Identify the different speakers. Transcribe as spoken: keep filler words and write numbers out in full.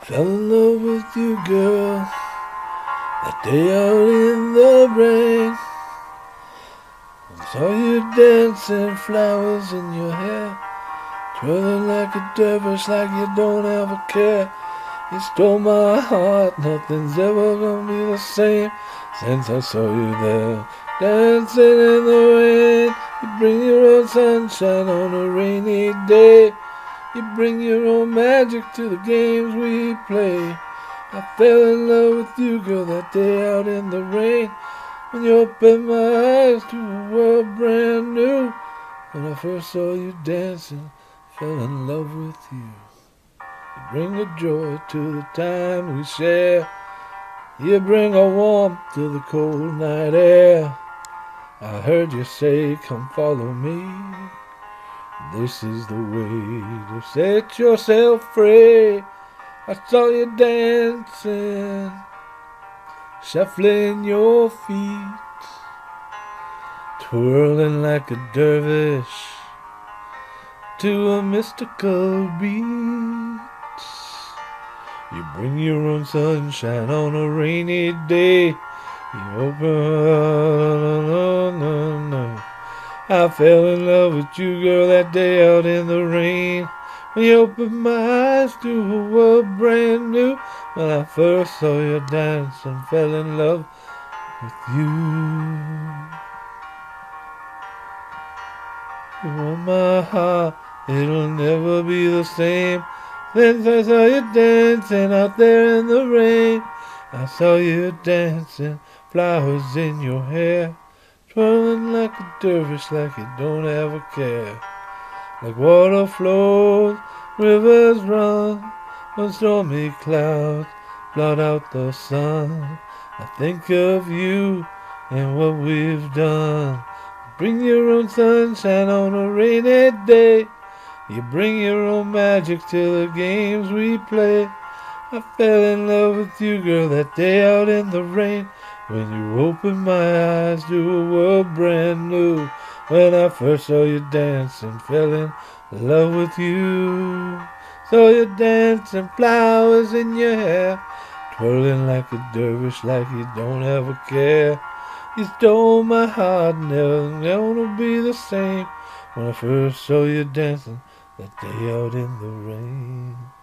Speaker 1: Fell in love with you, girl, that day out in the rain. I saw you dancing, flowers in your hair, twirling like a dervish, like you don't ever care. You stole my heart, nothing's ever gonna be the same since I saw you there, dancing in the rain. You bring your own sunshine on a rainy day. You bring your own magic to the games we play. I fell in love with you, girl, that day out in the rain, when you opened my eyes to a world brand new. When I first saw you dancing, fell in love with you. You bring a joy to the time we share. You bring a warmth to the cold night air. I heard you say, come follow me. This is the way to set yourself free. I saw you dancing, shuffling your feet, twirling like a dervish to a mystical beat. You bring your own sunshine on a rainy day. You open, no, no, no. I fell in love with you, girl, that day out in the rain, when you opened my eyes to a world brand new. When I first saw you dance and fell in love with you. You want my heart, it'll never be the same since I saw you dancing out there in the rain. I saw you dancing, flowers in your hair, twirling like a dervish, like you don't ever care. Like water flows, rivers run, when stormy clouds blot out the sun. I think of you and what we've done. Bring your own sunshine on a rainy day. You bring your own magic to the games we play. I fell in love with you, girl, that day out in the rain, when you opened my eyes to a world brand new. When I first saw you dancing, fell in love with you. Saw you dancing, flowers in your hair, twirling like a dervish, like you don't ever care. You stole my heart, never gonna be the same. When I first saw you dancing, that day out in the rain.